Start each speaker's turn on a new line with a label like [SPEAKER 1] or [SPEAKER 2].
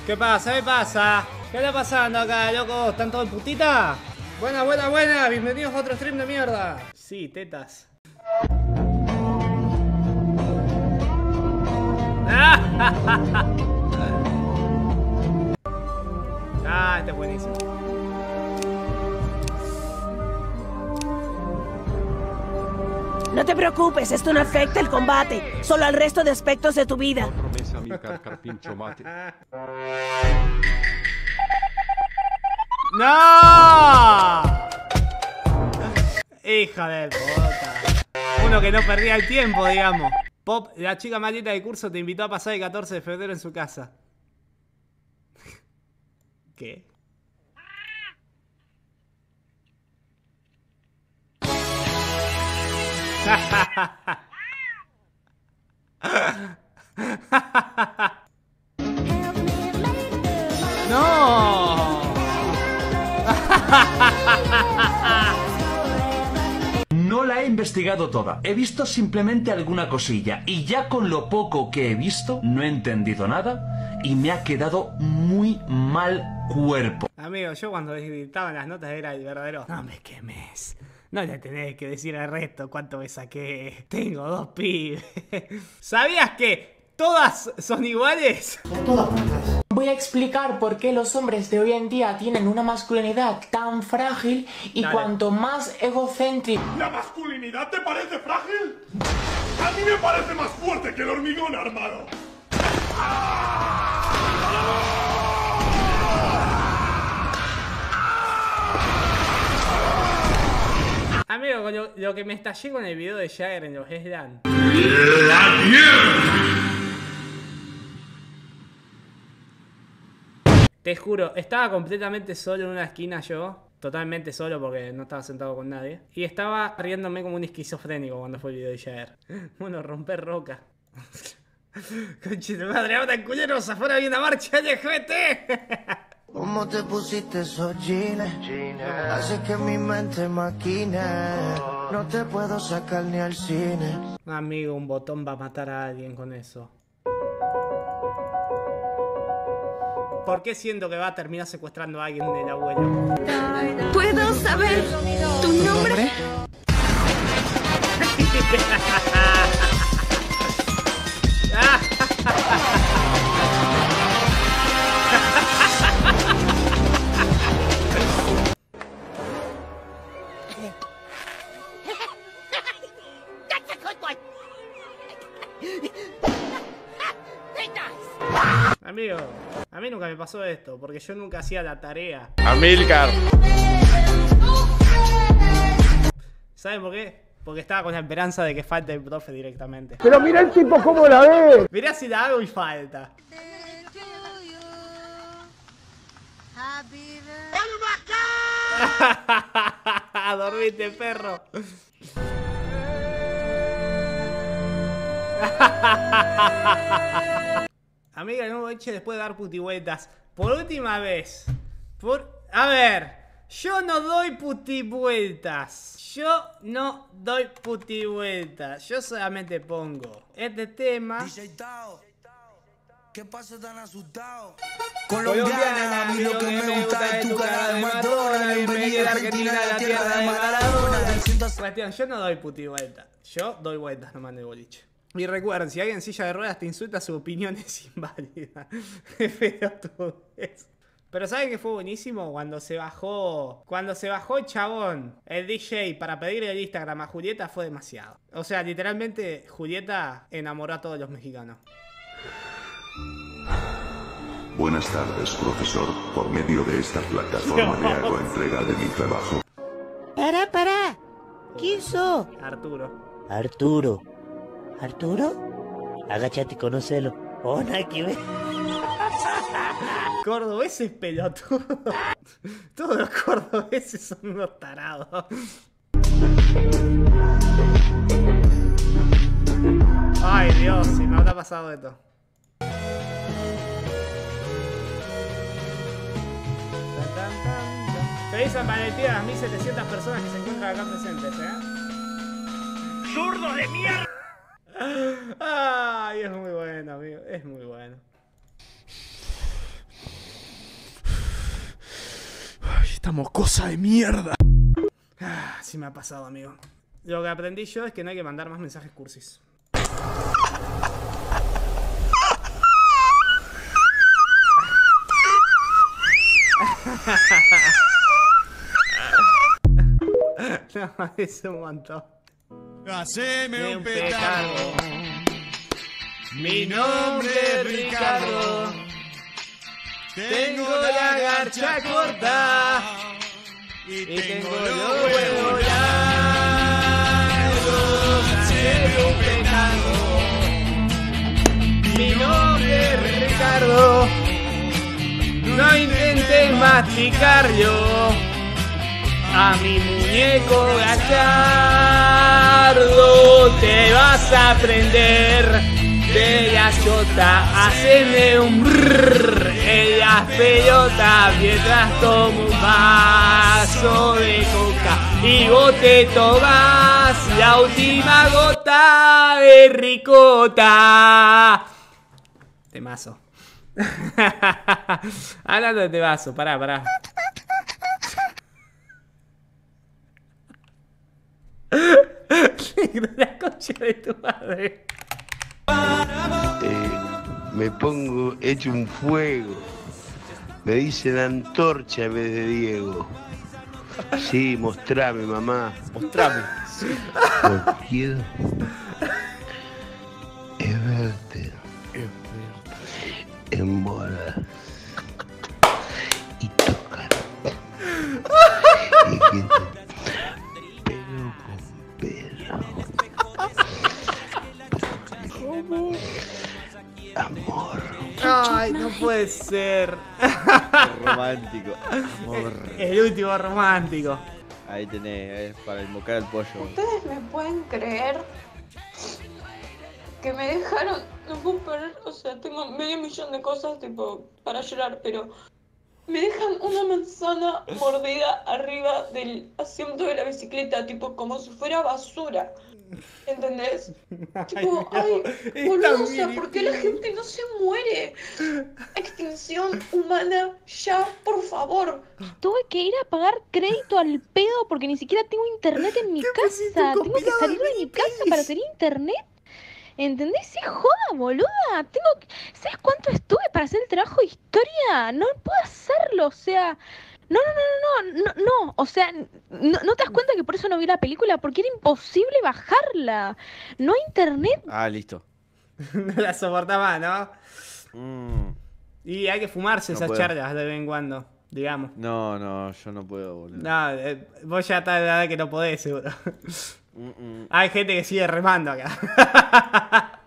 [SPEAKER 1] ¿Qué pasa? ¿Qué pasa? ¿Qué está pasando acá, loco? ¿Están todos en putita? Buena, buena, buena. Bienvenidos a otro stream de mierda. Sí, tetas. Ah, este es buenísimo.
[SPEAKER 2] No te preocupes, esto no afecta el combate, solo al resto de aspectos de tu vida.
[SPEAKER 1] ¡No! Hija de puta. Uno que no perdía el tiempo, digamos. Pop, la chica maldita del curso te invitó a pasar el 14 de febrero en su casa. ¿Qué? ¡No!
[SPEAKER 3] No la he investigado toda, he visto simplemente alguna cosilla y ya con lo poco que he visto no he entendido nada y me ha quedado muy mal cuerpo.
[SPEAKER 1] Amigo, yo cuando editaba las notas era el verdadero. No me quemes. No le tenés que decir al resto cuánto me saqué. Tengo 2 pibes. ¿Sabías que todas son iguales?
[SPEAKER 4] Voy a explicar por qué los hombres de hoy en día tienen una masculinidad tan frágil y
[SPEAKER 1] Dale.
[SPEAKER 4] cuanto más egocéntrico.
[SPEAKER 5] ¿La masculinidad te parece frágil? A mí me parece más fuerte que el hormigón armado.
[SPEAKER 1] Amigo, con lo que me estallé con el video de Jagger en los Slam. Te juro, estaba completamente solo en una esquina yo. Totalmente solo porque no estaba sentado con nadie. Y estaba riéndome como un esquizofrénico cuando fue el video de Jagger. Bueno, romper roca. Conchito madre, ahora en culeros, afuera hay una marcha LGBT.
[SPEAKER 6] ¿Cómo te pusiste esos jeans? Hace que mi mente maquine. No te puedo sacar ni al cine.
[SPEAKER 1] Amigo, un botón va a matar a alguien con eso. ¿Por qué siento que va a terminar secuestrando a alguien del abuelo?
[SPEAKER 2] ¿Puedo saber tu nombre?
[SPEAKER 1] Amigo, a mí nunca me pasó esto, porque yo nunca hacía la tarea.
[SPEAKER 5] Amilcar.
[SPEAKER 1] ¿Saben por qué? Porque estaba con la esperanza de que falte el profe directamente.
[SPEAKER 7] Pero mira el tipo cómo la ve.
[SPEAKER 1] Mirá si la hago y falta. Dormiste, perro. Amiga, no eche después de dar putivueltas. Por última vez. A ver, yo no doy putivueltas. Yo no doy putivueltas. Yo solamente pongo este tema.
[SPEAKER 6] ¿Qué pasa tan asustado?
[SPEAKER 1] Colombiana, a mí lo que me gusta es tu cara de matona. Bienvenida a la Argentina, la tierra de Maradona. Cuestión, yo no doy putivueltas. Yo doy vueltas nomás en el boliche. Y recuerden, si alguien en silla de ruedas te insulta, su opinión es inválida. Pero todo eso. Pero ¿saben qué fue buenísimo? Cuando se bajó el chabón, el DJ, para pedirle el Instagram a Julieta, fue demasiado. O sea, literalmente, Julieta enamoró a todos los mexicanos.
[SPEAKER 8] Buenas tardes, profesor. Por medio de esta plataforma le hago entrega de mi trabajo.
[SPEAKER 2] Para. ¿Quién sos?
[SPEAKER 1] Arturo.
[SPEAKER 2] ¿Arturo? Agáchate y conócelo. Oh, nada que ver.
[SPEAKER 1] Cordobeses pelotudo. Todos los cordobeses son unos tarados. Ay, Dios, si me habrá pasado esto. Feliz San Valentín a las 1700 personas que se encuentran acá presentes, ¡zurdo de mierda! Ay, es muy bueno, amigo. Es muy bueno. Esta mocosa de mierda. Sí me ha pasado, amigo. Lo que aprendí yo es que no hay que mandar más mensajes cursis. No, es un montón.
[SPEAKER 9] Haceme un petardo.
[SPEAKER 1] Mi nombre es Ricardo. Tengo la garcha corta y tengo los huevos largos. Haceme un petardo. Mi nombre es Ricardo. No intentes masticar yo a mi muñeco Gallardo. Te vas a aprender de la chota, haceme un brrr en las pelotas mientras tomo un vaso de coca y vos te tomás la última gota de ricota. Temazo. Hablando de temazo, pará. La concha de tu madre.
[SPEAKER 10] Me pongo hecho un fuego. Me dicen antorcha en vez de Diego. Sí, mostrame, mamá.
[SPEAKER 11] Mostrame.
[SPEAKER 10] Lo que quiero es verte en bola y tocar. Y que te pelo con pelo.
[SPEAKER 1] ¿Cómo?
[SPEAKER 10] Amor.
[SPEAKER 1] Ay, no puede ser.
[SPEAKER 11] Romántico. Amor.
[SPEAKER 1] El último romántico.
[SPEAKER 11] Ahí tenés, es para invocar al pollo.
[SPEAKER 12] ¿Ustedes me pueden creer que me dejaron, no puedo parar, o sea, tengo medio millón de cosas tipo para llorar, pero me dejan una manzana mordida arriba del asiento de la bicicleta, tipo como si fuera basura? ¿Entendés? Tipo, ay, boludo, o sea, ¿por qué la gente no se muere? Extinción humana, ya, por favor.
[SPEAKER 13] Tuve que ir a pagar crédito al pedo porque ni siquiera tengo internet en mi casa. Tengo que salir de mi casa para tener internet. ¿Entendés? Sí, joda, boluda. ¿Sabes cuánto estuve para hacer el trabajo de historia? No puedo hacerlo, o sea... No, o sea, ¿no te das cuenta que por eso no vi la película? Porque era imposible bajarla. No hay internet.
[SPEAKER 11] Ah, listo.
[SPEAKER 1] No la soporta más, ¿no? Y hay que fumarse esas charlas de vez en cuando, digamos.
[SPEAKER 11] No, yo no puedo, boludo.
[SPEAKER 1] No, vos ya estás de edad que no podés, seguro. Hay gente que sigue remando acá.